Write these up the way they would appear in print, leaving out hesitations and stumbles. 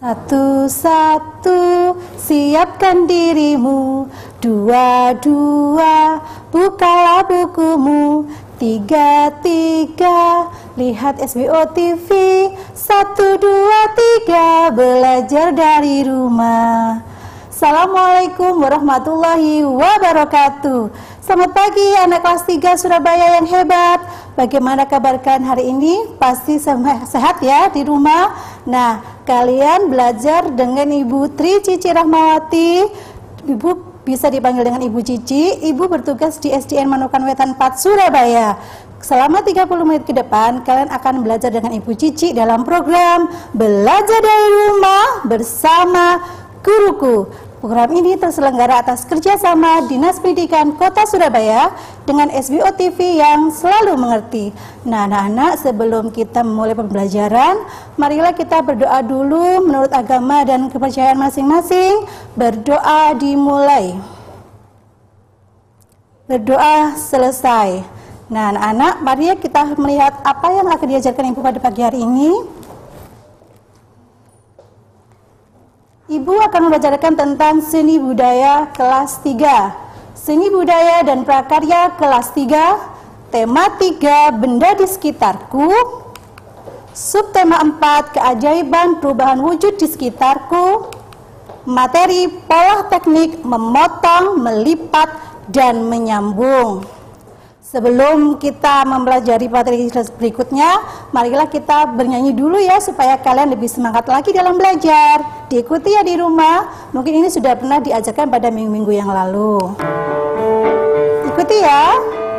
Satu-satu, siapkan dirimu. Dua-dua, bukalah bukumu. Tiga-tiga, lihat SBO TV. 1, 2, 3, belajar dari rumah. Assalamualaikum warahmatullahi wabarakatuh. Selamat pagi anak kelas 3 Surabaya yang hebat. Bagaimana kabar kalian hari ini? Pasti sehat ya di rumah. Nah, kalian belajar dengan Ibu Tri Cici Rahmawati. Ibu bisa dipanggil dengan Ibu Cici. Ibu bertugas di SDN Manukan Wetan 4 Surabaya. Selama 30 menit ke depan, kalian akan belajar dengan Ibu Cici dalam program Belajar dari Rumah bersama Guruku. Program ini terselenggara atas kerjasama Dinas Pendidikan Kota Surabaya dengan SBO TV yang selalu mengerti. Nah, anak-anak, sebelum kita memulai pembelajaran, marilah kita berdoa dulu menurut agama dan kepercayaan masing-masing. Berdoa dimulai. Berdoa selesai. Nah, anak-anak, mari kita melihat apa yang akan diajarkan Ibu pada pagi hari ini. Ibu akan membicarakan tentang seni budaya kelas 3. Seni budaya dan prakarya kelas 3, tema 3, benda di sekitarku. Subtema 4, keajaiban perubahan wujud di sekitarku. Materi pola teknik memotong, melipat, dan menyambung. Sebelum kita mempelajari materi berikutnya, marilah kita bernyanyi dulu ya, supaya kalian lebih semangat lagi dalam belajar. Diikuti ya di rumah, mungkin ini sudah pernah diajarkan pada minggu-minggu yang lalu. Ikuti ya.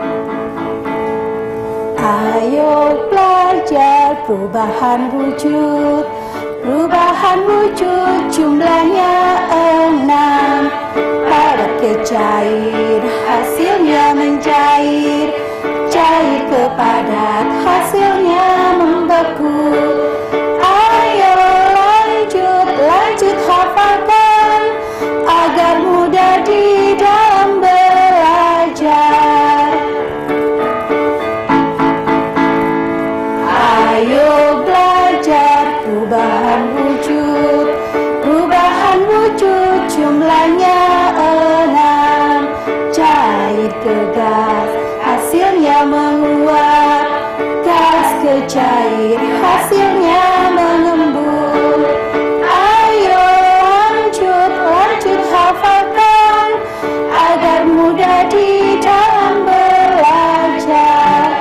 Ayo belajar perubahan wujud. Perubahan wujud jumlahnya 6. Padat ke cair, hasilnya mencair. Cair ke padat, hasilnya membeku. Ayo lanjut hafalkan, agar mudah di dalam belajar. Ayo belajar perubahan wujud. Perubahan wujud jumlahnya 6. Cair ke gas, hasilnya menguap. Gas ke cair, hasilnya mengembun. Ayo lanjut hafalkan, agar mudah di dalam belajar.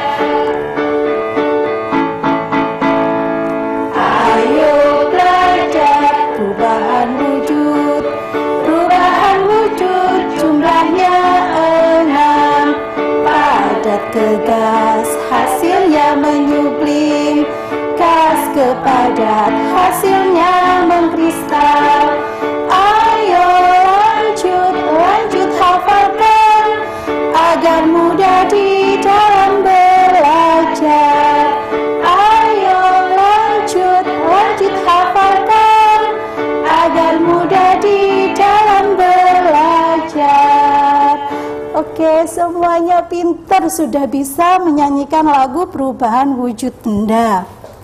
Ayo belajar perubahan wujud. Perubahan wujud jumlahnya 6. Padat ke gas, hasilnya menyublim. Gas ke padat, hasilnya mengkristal. Ayo lanjut hafalkan, agar mudah di dalam belajar. Ayo lanjut hafalkan, agar mudah di dalam belajar. Oke, semuanya pintar, sudah bisa menyanyikan lagu perubahan wujud benda.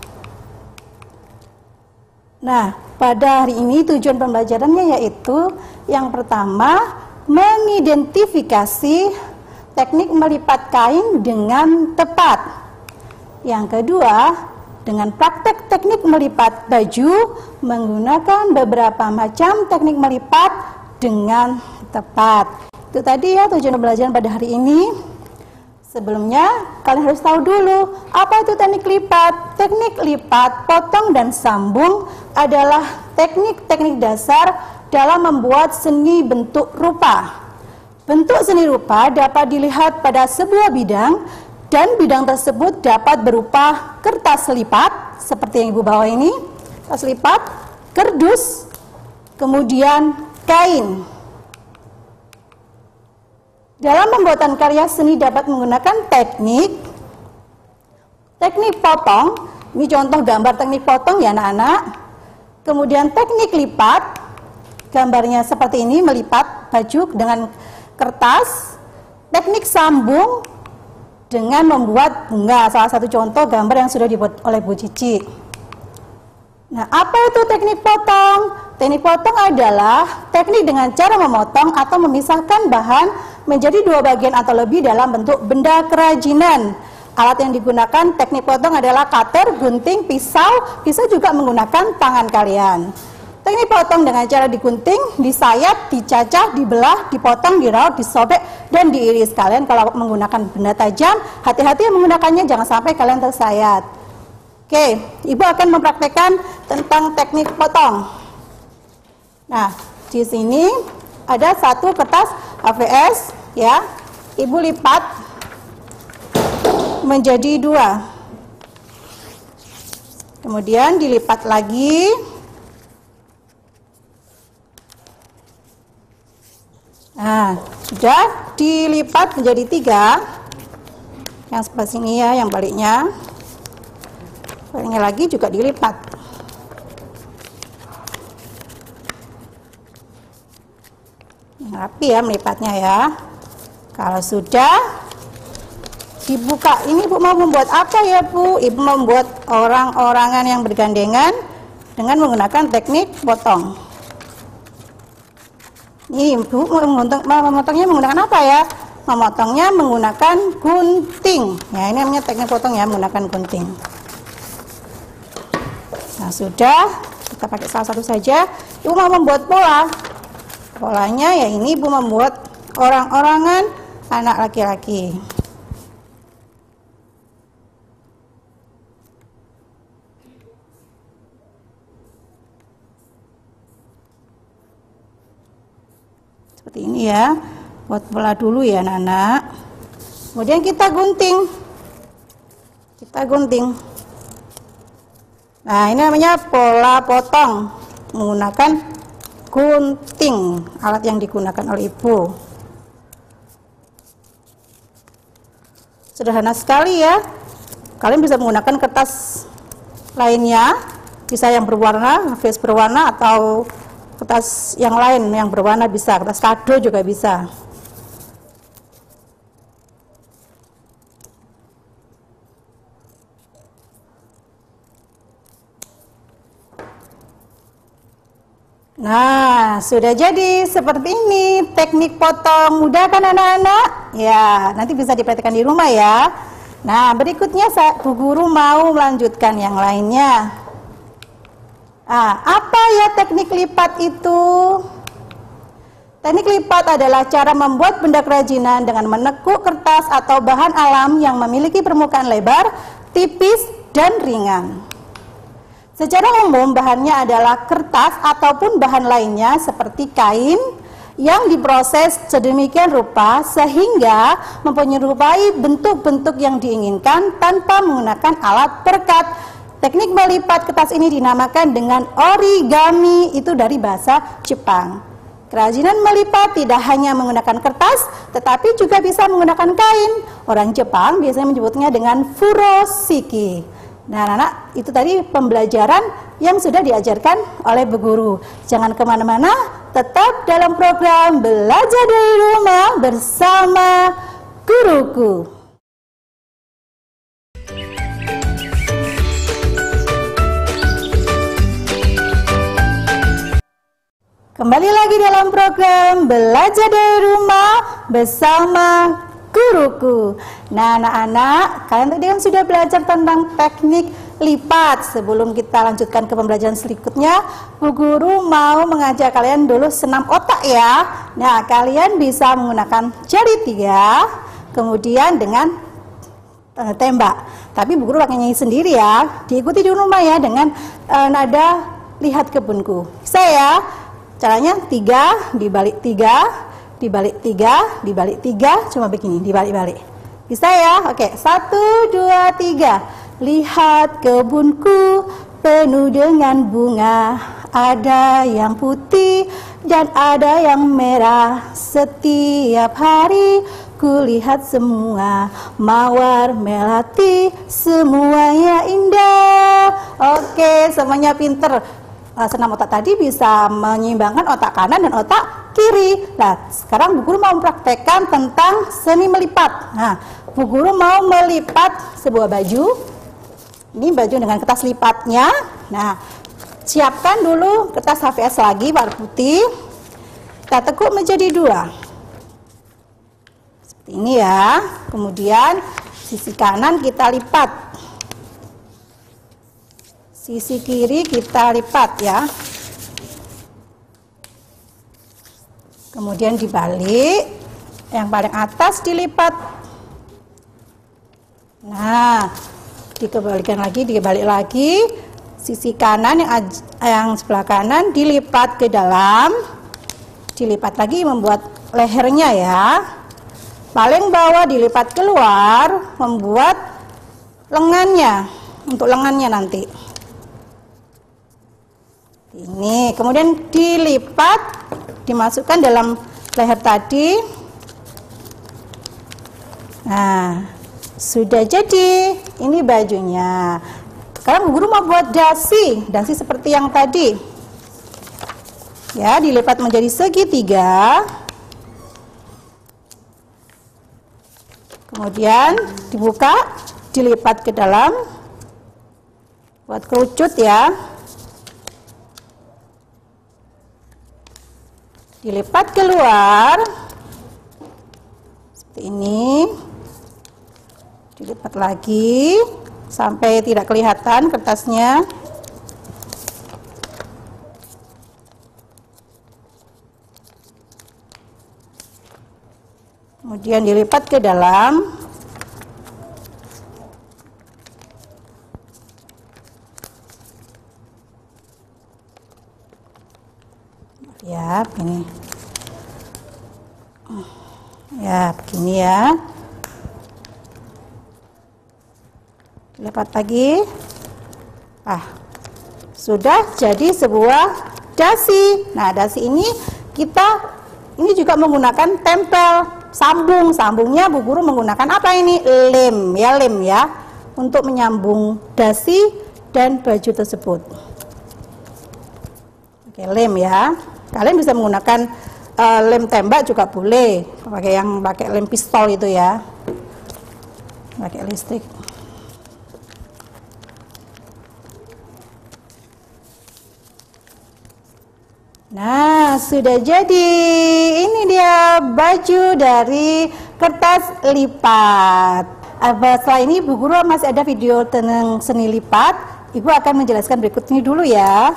Nah, pada hari ini tujuan pembelajarannya yaitu yang pertama, mengidentifikasi teknik melipat kain dengan tepat. Yang kedua, dengan praktek teknik melipat baju menggunakan beberapa macam teknik melipat dengan tepat. Itu tadi ya tujuan pembelajaran pada hari ini. Sebelumnya, kalian harus tahu dulu apa itu teknik lipat. Teknik lipat, potong, dan sambung adalah teknik-teknik dasar dalam membuat seni bentuk rupa. Bentuk seni rupa dapat dilihat pada sebuah bidang, dan bidang tersebut dapat berupa kertas lipat, seperti yang Ibu bawa ini, kertas lipat, kardus, kemudian kain. Dalam pembuatan karya seni dapat menggunakan teknik potong. Ini contoh gambar teknik potong ya anak-anak. Kemudian teknik lipat, gambarnya seperti ini, melipat baju dengan kertas. Teknik sambung dengan membuat bunga, salah satu contoh gambar yang sudah dibuat oleh Bu Cici. Nah, apa itu teknik potong? Teknik potong adalah teknik dengan cara memotong atau memisahkan bahan menjadi dua bagian atau lebih dalam bentuk benda kerajinan. Alat yang digunakan teknik potong adalah cutter, gunting, pisau. Bisa juga menggunakan tangan kalian. Teknik potong dengan cara digunting, disayat, dicacah, dibelah, dipotong, diraut, disobek, dan diiris. Kalian kalau menggunakan benda tajam, hati-hati menggunakannya, jangan sampai kalian tersayat. Oke, Ibu akan mempraktekkan tentang teknik potong. Nah, di sini ada satu kertas HVS, ya. Ibu lipat menjadi dua. Kemudian dilipat lagi. Nah, sudah dilipat menjadi tiga. Yang sebelah sini ya, yang baliknya. Baliknya lagi juga dilipat. Rapi ya melipatnya ya. Kalau sudah dibuka, ini Bu mau membuat apa ya Bu? Ibu mau membuat orang-orangan yang bergandengan dengan menggunakan teknik potong. Ini Bu memotongnya menggunakan apa ya? Memotongnya menggunakan gunting. Ya, ini namanya teknik potong ya, menggunakan gunting. Nah, sudah, kita pakai salah satu saja. Ibu mau membuat pola. Polanya ya ini Ibu membuat orang-orangan anak laki-laki. Seperti ini ya. Buat pola dulu ya anak-anak. Kemudian kita gunting. Nah, ini namanya pola potong menggunakan gunting, alat yang digunakan oleh Ibu. Sederhana sekali ya. Kalian bisa menggunakan kertas lainnya, bisa yang berwarna, HVS berwarna, atau kertas yang lain yang berwarna bisa, kertas kado juga bisa. Nah, sudah jadi seperti ini teknik potong. Mudah kan anak-anak? Ya, nanti bisa dipraktikkan di rumah ya. Nah, berikutnya Bu Guru mau melanjutkan yang lainnya. Nah, apa ya teknik lipat itu? Teknik lipat adalah cara membuat benda kerajinan dengan menekuk kertas atau bahan alam yang memiliki permukaan lebar, tipis, dan ringan. Secara umum bahannya adalah kertas ataupun bahan lainnya seperti kain yang diproses sedemikian rupa sehingga menyerupai bentuk-bentuk yang diinginkan tanpa menggunakan alat perekat. Teknik melipat kertas ini dinamakan dengan origami, itu dari bahasa Jepang. Kerajinan melipat tidak hanya menggunakan kertas tetapi juga bisa menggunakan kain. Orang Jepang biasanya menyebutnya dengan furoshiki. Nah, anak-anak, itu tadi pembelajaran yang sudah diajarkan oleh Bu Guru. Jangan kemana-mana, tetap dalam program Belajar dari Rumah bersama Guruku. Kembali lagi dalam program Belajar dari Rumah bersama Guruku. Nah, anak-anak, kalian tadi kan sudah belajar tentang teknik lipat. Sebelum kita lanjutkan ke pembelajaran berikutnya, Bu Guru mau mengajak kalian dulu senam otak ya. Nah, kalian bisa menggunakan jari 3, kemudian dengan tembak. Tapi Bu Guru pakai nyanyi sendiri ya. Diikuti di rumah ya dengan nada lihat kebunku. Bisa ya? Caranya 3 dibalik 3. Dibalik 3, dibalik 3, cuma begini, dibalik-balik. Bisa ya? Oke, 1, 2, 3. Lihat kebunku penuh dengan bunga, ada yang putih dan ada yang merah. Setiap hari kulihat semua mawar melati, semuanya indah. Oke, semuanya pinter. Senam otak tadi bisa menyeimbangkan otak kanan dan otak kiri. Nah, sekarang Bu Guru mau mempraktekkan tentang seni melipat. Nah, Bu Guru mau melipat sebuah baju. Ini baju dengan kertas lipatnya. Nah, Siapkan dulu kertas HVS lagi warna putih. Kita tekuk menjadi 2. Seperti ini ya. Kemudian sisi kanan kita lipat. Sisi kiri kita lipat ya. Kemudian dibalik. Yang paling atas dilipat. Nah, dikembalikan lagi, dibalik lagi. Sisi kanan yang sebelah kanan dilipat ke dalam, dilipat lagi membuat lehernya ya. Paling bawah dilipat keluar, membuat lengannya, untuk lengannya nanti. Ini kemudian dilipat, dimasukkan dalam leher tadi. Nah, sudah jadi. Ini bajunya. Sekarang Bu Guru mau buat dasi seperti yang tadi. Ya, dilipat menjadi segitiga. Kemudian dibuka, dilipat ke dalam. Buat kerucut ya. Dilipat keluar. Seperti ini. Dilipat lagi. Sampai tidak kelihatan kertasnya. Kemudian dilipat ke dalam. Ya, begini. Ya, begini ya. Lipat lagi. Sudah jadi sebuah dasi. Nah, dasi ini juga menggunakan tempel, sambungnya Bu Guru menggunakan apa ini? Lem ya, untuk menyambung dasi dan baju tersebut. Oke, lem ya. Kalian bisa menggunakan lem tembak juga boleh, pakai lem pistol itu ya, pakai listrik. Nah, sudah jadi. Ini dia baju dari kertas lipat. Setelah ini Bu Guru masih ada video tentang seni lipat. Ibu akan menjelaskan berikut ini dulu ya.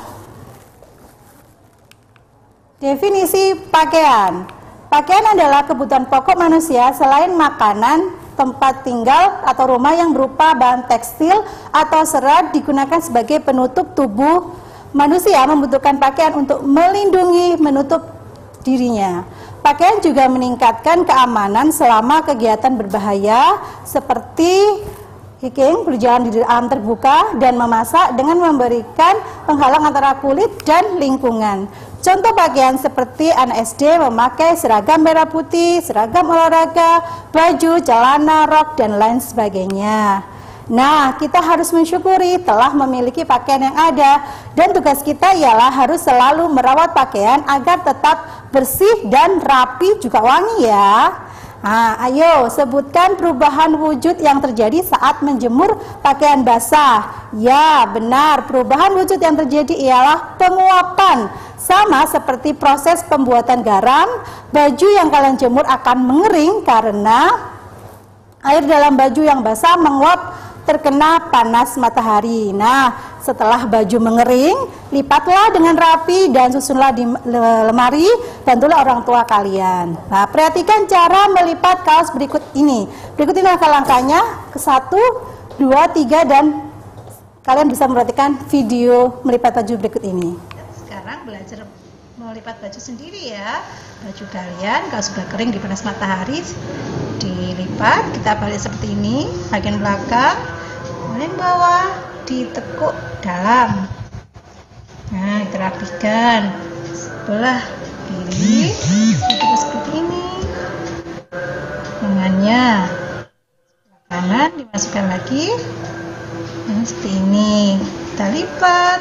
Definisi pakaian. Pakaian adalah kebutuhan pokok manusia selain makanan, tempat tinggal atau rumah yang berupa bahan tekstil atau serat digunakan sebagai penutup tubuh. Manusia membutuhkan pakaian untuk melindungi, menutup dirinya. Pakaian juga meningkatkan keamanan selama kegiatan berbahaya seperti hiking, berjalan di alam terbuka, dan memasak dengan memberikan penghalang antara kulit dan lingkungan. Contoh pakaian seperti anak SD memakai seragam merah putih, seragam olahraga, baju, celana, rok, dan lain sebagainya. Nah, kita harus mensyukuri telah memiliki pakaian yang ada, dan tugas kita ialah harus selalu merawat pakaian agar tetap bersih dan rapi juga wangi ya. Nah, ayo sebutkan perubahan wujud yang terjadi saat menjemur pakaian basah. Ya, benar, perubahan wujud yang terjadi ialah penguapan. Sama seperti proses pembuatan garam, baju yang kalian jemur akan mengering karena air dalam baju yang basah menguap terkena panas matahari. Nah, setelah baju mengering, lipatlah dengan rapi dan susunlah di lemari, bantulah orang tua kalian. Nah, perhatikan cara melipat kaos berikut ini. Berikut ini langkah-langkahnya, ke 1, 2, 3, dan kalian bisa memperhatikan video melipat baju berikut ini. Sekarang belajar melipat baju sendiri ya. Baju kalian kalau sudah kering di panas matahari, dilipat, kita balik seperti ini, bagian belakang, bagian bawah ditekuk dalam. Nah, kita rapikan sebelah kiri, kita seperti ini, lengannya sebelah kanan dimasukkan lagi, nah, seperti ini, kita lipat.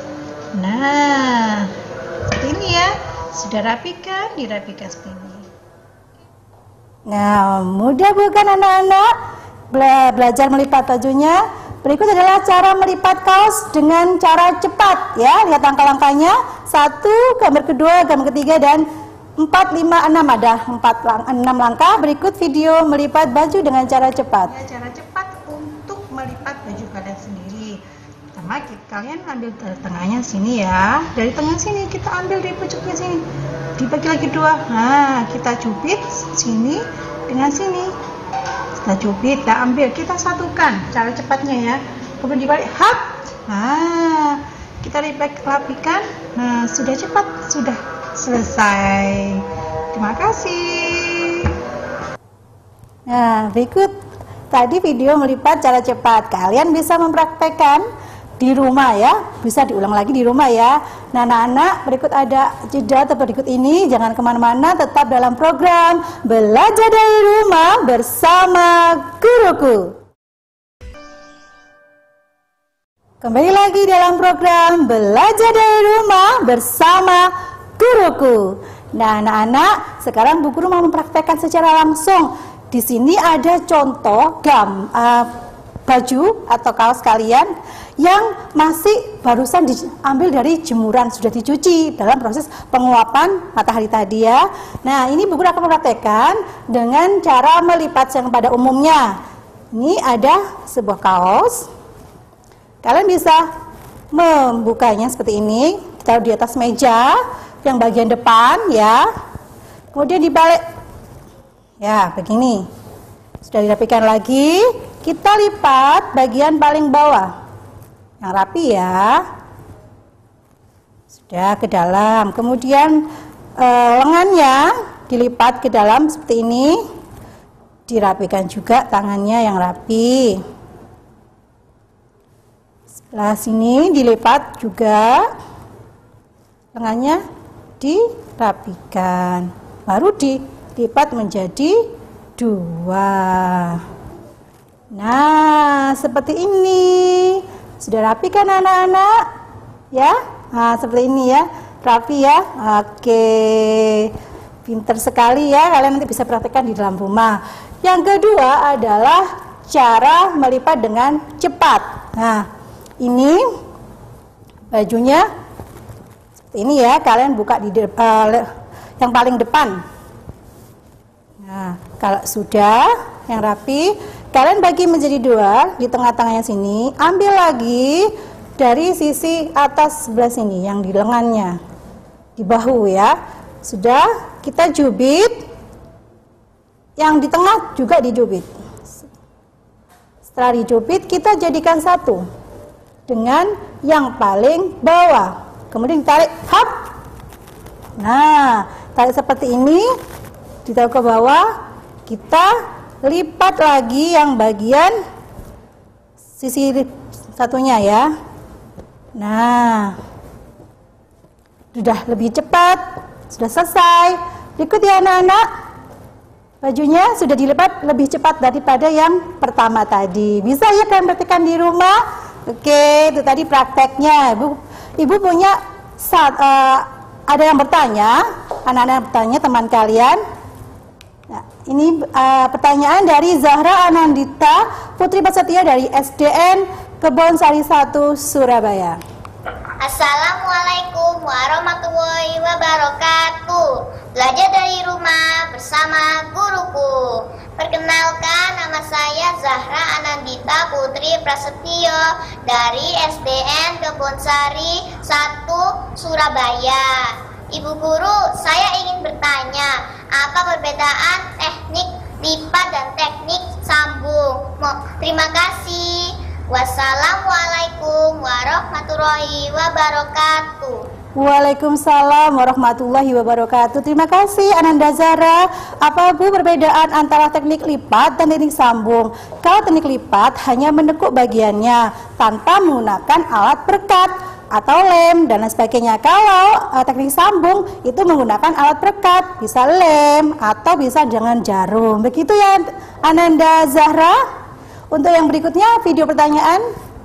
Nah, seperti ini ya. Sudah rapikan, dirapikan seperti ini. Nah, mudah bukan anak-anak? Belajar melipat bajunya. Berikut adalah cara melipat kaos dengan cara cepat ya. Lihat langkah-langkahnya. 1, gambar kedua, gambar ketiga, dan 4, 5, 6. Ada 6 langkah. Berikut video melipat baju dengan cara cepat. Ya, cara cepat untuk melipat baju kalian sendiri. Pertama, kalian ambil dari tengahnya sini ya. Dari tengah sini kita ambil dari pucuknya sini. Dibagi lagi 2. Nah, kita jepit sini dengan sini. Kita jepit, kita ambil, kita satukan cara cepatnya ya. Kemudian dibalik, hap. Nah, kita rapikan. Nah, sudah cepat, sudah selesai. Terima kasih. Nah, berikut tadi video melipat cara cepat. Kalian bisa mempraktekkan di rumah ya, bisa diulang lagi di rumah ya. Nah, anak-anak, berikut ada jeda atau berikut ini. Jangan kemana-mana, tetap dalam program Belajar dari Rumah bersama Guruku. Kembali lagi dalam program Belajar dari Rumah bersama Guruku. Nah, anak-anak, sekarang Bu Guru mau mempraktekkan secara langsung. Di sini ada contoh baju atau kaos kalian yang masih barusan diambil dari jemuran, sudah dicuci dalam proses penguapan matahari tadi ya. Nah, ini Bu Guru akan mempraktekkan dengan cara melipat yang pada umumnya. Ini ada sebuah kaos. Kalian bisa membukanya seperti ini, taruh di atas meja yang bagian depan ya. Kemudian dibalik. Ya, begini. Sudah dirapikan lagi, kita lipat bagian paling bawah. Yang rapi ya. Sudah ke dalam. Kemudian lengannya dilipat ke dalam seperti ini. Dirapikan juga tangannya yang rapi. Sebelah sini dilipat juga. Lengannya dirapikan. Baru dilipat menjadi 2. Nah, seperti ini. Sudah rapi kan anak-anak? Ya? Nah, seperti ini ya. Rapi ya. Oke. Pinter sekali ya. Kalian nanti bisa praktekkan di dalam rumah. Yang kedua adalah cara melipat dengan cepat. Nah, ini bajunya seperti ini ya. Kalian buka di yang paling depan. Nah, kalau sudah yang rapi, kalian bagi menjadi 2 di tengah-tengahnya sini. Ambil lagi dari sisi atas sebelah sini yang di lengannya, di bahu ya. Sudah, kita jubit. Yang di tengah juga dijubit. Setelah dijubit, kita jadikan satu dengan yang paling bawah. Kemudian tarik, hap. Nah, tarik seperti ini. Ditaruh ke bawah, kita lipat lagi yang bagian sisi satunya ya. Nah, sudah lebih cepat, sudah selesai. Berikut ya anak-anak, bajunya sudah dilipat lebih cepat daripada yang pertama tadi. Bisa ya kalian praktekkan di rumah? Oke, itu tadi prakteknya. Ibu punya ada yang bertanya, anak-anak yang bertanya, teman kalian. Nah, ini pertanyaan dari Zahra Anandita Putri Prasetya dari SDN Kebonsari 1 Surabaya. Assalamualaikum warahmatullahi wabarakatuh. Belajar dari rumah bersama guruku. Perkenalkan, nama saya Zahra Anandita Putri Prasetyo dari SDN Kebonsari 1 Surabaya. Ibu guru, saya ingin bertanya, apa perbedaan teknik lipat dan teknik sambung? Terima kasih. Wassalamualaikum warahmatullahi wabarakatuh. Waalaikumsalam warahmatullahi wabarakatuh. Terima kasih Ananda Zara. Apa Bu perbedaan antara teknik lipat dan teknik sambung? Kalau teknik lipat hanya menekuk bagiannya tanpa menggunakan alat perekat atau lem dan lain sebagainya. Kalau teknik sambung itu menggunakan alat perekat, bisa lem atau bisa dengan jarum. Begitu ya Ananda Zahra. Untuk yang berikutnya video pertanyaan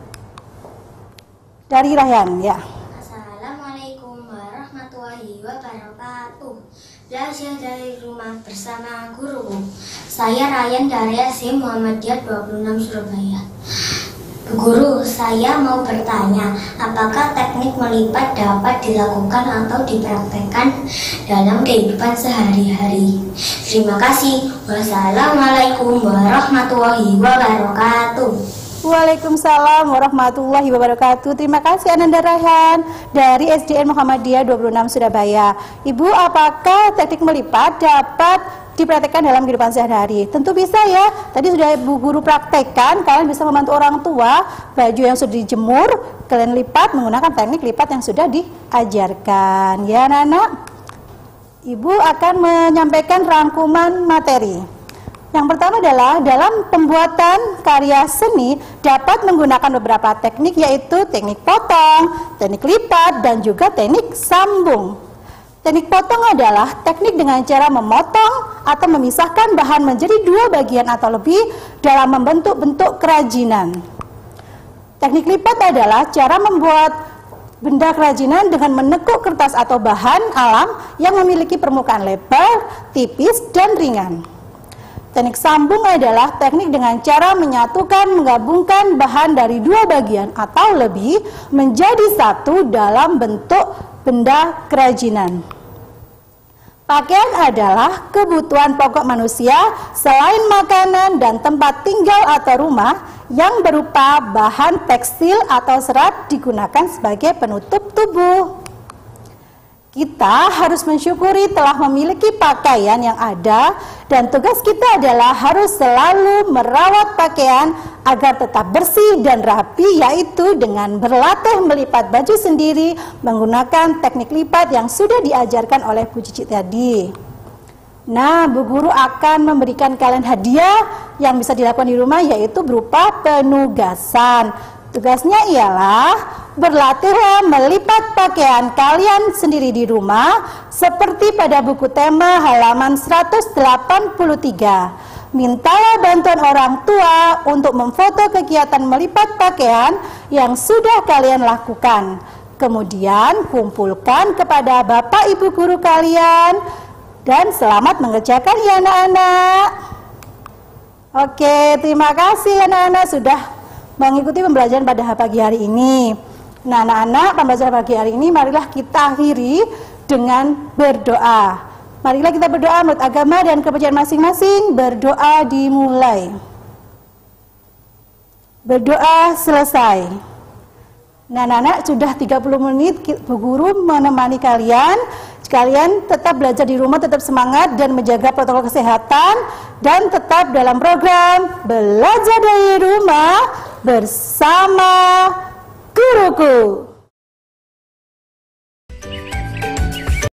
dari Rayhan ya. Assalamualaikum warahmatullahi wabarakatuh. Belajar dari rumah bersama guruku. Saya Rayhan dari SD Muhammadiyah 26 Surabaya. Bu Guru, saya mau bertanya, apakah teknik melipat dapat dilakukan atau dipraktekkan dalam kehidupan sehari-hari? Terima kasih. Wassalamualaikum warahmatullahi wabarakatuh. Waalaikumsalam warahmatullahi wabarakatuh. Terima kasih Ananda Raihan dari SDN Muhammadiyah 26 Surabaya. Ibu, apakah teknik melipat dapat dipraktekkan dalam kehidupan sehari-hari? Tentu bisa ya. Tadi sudah Bu Guru praktekkan, kalian bisa membantu orang tua, baju yang sudah dijemur, kalian lipat menggunakan teknik lipat yang sudah diajarkan. Ya anak-anak, Ibu akan menyampaikan rangkuman materi. Yang pertama adalah dalam pembuatan karya seni dapat menggunakan beberapa teknik, yaitu teknik potong, teknik lipat, dan juga teknik sambung. Teknik potong adalah teknik dengan cara memotong atau memisahkan bahan menjadi dua bagian atau lebih dalam membentuk bentuk kerajinan. Teknik lipat adalah cara membuat benda kerajinan dengan menekuk kertas atau bahan alam yang memiliki permukaan lebar, tipis, dan ringan. Teknik sambung adalah teknik dengan cara menyatukan, menggabungkan bahan dari dua bagian atau lebih menjadi satu dalam bentuk benda kerajinan. Pakaian adalah kebutuhan pokok manusia selain makanan dan tempat tinggal atau rumah yang berupa bahan tekstil atau serat digunakan sebagai penutup tubuh. Kita harus mensyukuri telah memiliki pakaian yang ada, dan tugas kita adalah harus selalu merawat pakaian agar tetap bersih dan rapi, yaitu dengan berlatih melipat baju sendiri menggunakan teknik lipat yang sudah diajarkan oleh Bu Cici tadi. Nah, Bu Guru akan memberikan kalian hadiah yang bisa dilakukan di rumah, yaitu berupa penugasan. Tugasnya ialah berlatihlah melipat pakaian kalian sendiri di rumah seperti pada buku tema halaman 183. Mintalah bantuan orang tua untuk memfoto kegiatan melipat pakaian yang sudah kalian lakukan. Kemudian kumpulkan kepada Bapak Ibu guru kalian dan selamat mengerjakan ya anak-anak. Oke, terima kasih anak-anak sudah mengikuti pembelajaran pada pagi hari ini. Nah anak-anak, pembelajaran pagi hari ini marilah kita akhiri dengan berdoa. Marilah kita berdoa menurut agama dan kepercayaan masing-masing. Berdoa dimulai. Berdoa selesai. Nah anak-anak, sudah 30 menit Bu Guru menemani kalian. Kalian tetap belajar di rumah, tetap semangat dan menjaga protokol kesehatan, dan tetap dalam program belajar dari rumah bersama guruku.